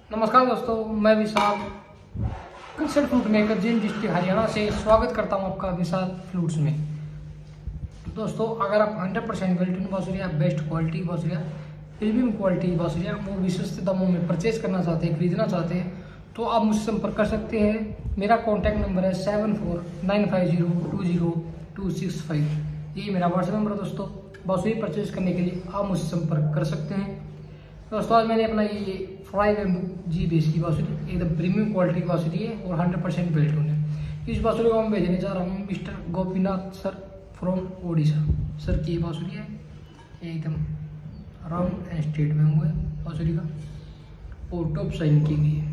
नमस्कार दोस्तों, मैं Vishal Kansal flute maker Jind district Haryana से स्वागत करता हूं आपका विशाल फ्रूट्स में। दोस्तों, अगर आप 100% वेल्टन बासुरिया, बेस्ट क्वालिटी बासुरिया, प्रीमियम क्वालिटी बासुरिया वो भी सस्ते दामों में परचेज करना चाहते हैं, खरीदना चाहते हैं तो आप मुझसे संपर्क कर सकते हैं। मेरा कॉन्टैक्ट नंबर है 7495020265। ये मेरा व्हाट्सएप नंबर है दोस्तों। बासुरी परचेज करने के लिए आप मुझसे संपर्क कर सकते हैं। दोस्तों, आज मैंने अपना ये फ्राई बैम्बू जी बेस की बांसुरी एकदम प्रीमियम क्वालिटी की बांसुरी है और 100% वेल्टन है। इस बांसुरी को मैं भेजने जा रहा हूँ mister Gopinath sir from Odisha. Sir की ये बांसुरी है, एकदम राउंड एंड स्ट्रेट बैम्बू है बांसुरी का और टॉप साइन की गई है।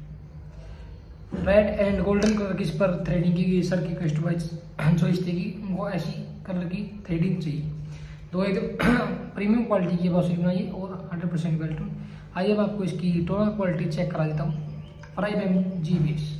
रेड एंड गोल्डन कलर की इस पर थ्रेडिंग की गई। सर की कस्टमाइज चॉइस थी कि उनको ऐसी कलर की थ्रेडिंग चाहिए। तो एकदम प्रीमियम क्वालिटी की बांसुरी बनाई और 100% वेल्टन। आइए मैं आपको इसकी टोनल क्वालिटी चेक करा देता हूँ। Fry bamboo G base.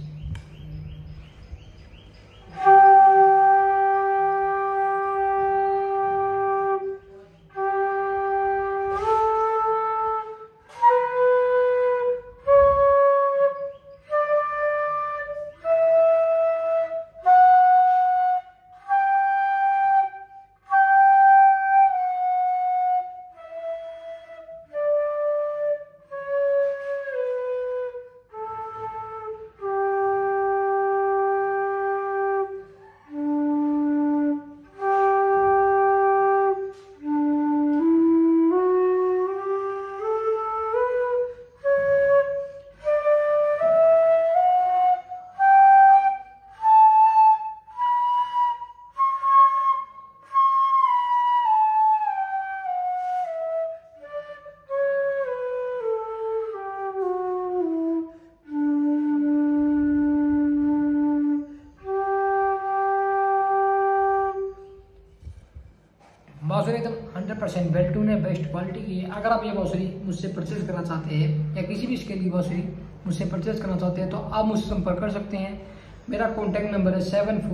बांसुरी एकदम 100% वेल्टन है, बेस्ट क्वालिटी की है। अगर आप ये बांसुरी मुझसे परचेज करना चाहते हैं या किसी भी स्केल की बांसुरी मुझसे परचेज करना चाहते हैं तो आप मुझसे संपर्क कर सकते हैं। मेरा कॉन्टैक्ट नंबर है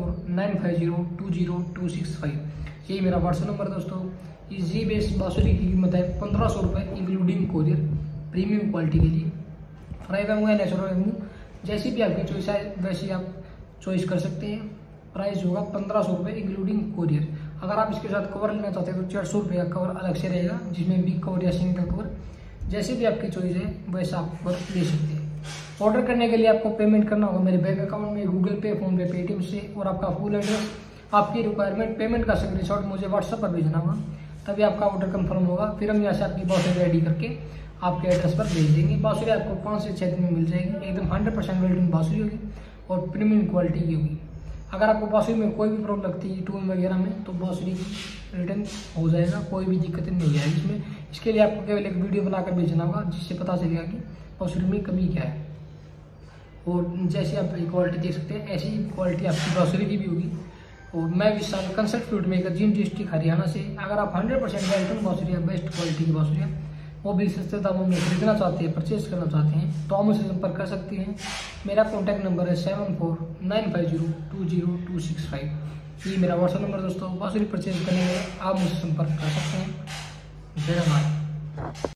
7495020265। यही मेरा व्हाट्सएप नंबर है दोस्तों। इस जी बेस बांसुरी की कीमत है 1500 रुपये इंक्लूडिंग कोरियर, प्रीमियम क्वालिटी के लिए। फ्राई बैम्बू है, नेचुरल बैम्बू, जैसी भी आपकी चॉइस है वैसी आप चॉइस कर सकते हैं। प्राइस होगा 1500 रुपये इंक्लूडिंग कोरियर। अगर आप इसके साथ कवर लेना चाहते हैं तो 400 रुपये का कवर अलग से रहेगा, जिसमें बिग कवर या सिंगल कवर जैसे भी आपकी चॉइस है वैसा आप कवर ले सकते हैं। ऑर्डर करने के लिए आपको पेमेंट करना होगा मेरे बैंक अकाउंट में, Google Pay, PhonePe, Paytm से, और आपका फुल एड्रेस, आपकी रिक्वायरमेंट, पेमेंट का स्क्रीनशॉट मुझे व्हाट्सएप पर भेजना होगा, तभी आपका ऑर्डर कंफर्म होगा। फिर हम यहाँ से आपकी बांसुरी रेडी करके आपके एड्रेस पर भेज देंगे। बांसुरी आपको 5 से 6 दिन में मिल जाएगी। एकदम 100% वेल्टन बांसुरी होगी और प्रीमियम क्वालिटी की होगी। अगर आपको बांसुरी में कोई भी प्रॉब्लम लगती है टून वगैरह में तो बांसुरी की रिटर्न हो जाएगा, कोई भी दिक्कत नहीं आएगी इसमें। इसके लिए आपको केवल एक वीडियो बनाकर भेजना होगा जिससे पता चलेगा कि बांसुरी में कमी क्या है। और जैसे आप क्वालिटी देख सकते हैं ऐसी क्वालिटी आपकी बांसुरी की भी होगी। और मैं Vishal Kansal flute maker Jind district Haryana से। अगर आप 100% वेल्टन बांसुरिया, बेस्ट क्वालिटी की बांसुरिया वो भी सस्ते दामों में खरीदना चाहते हैं, परचेज करना चाहते हैं तो आप मुझसे संपर्क कर सकते हैं। मेरा कॉन्टैक्ट नंबर है 7495020265। ये मेरा व्हाट्सएप नंबर दोस्तों। बांसुरी परचेज करने में आप मुझसे संपर्क कर सकते हैं। जय माता।